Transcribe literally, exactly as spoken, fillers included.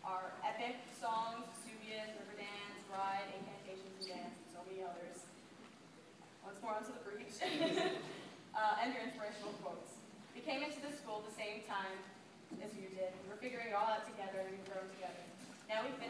our epic songs, Vesuvius, River Dance, Ride, Incantations and Dance, and so many others. Once more onto the breach. uh, and your inspirational quotes. We came into this school at the same time as you did. We were figuring it all out together and we've grown together. Now we've finished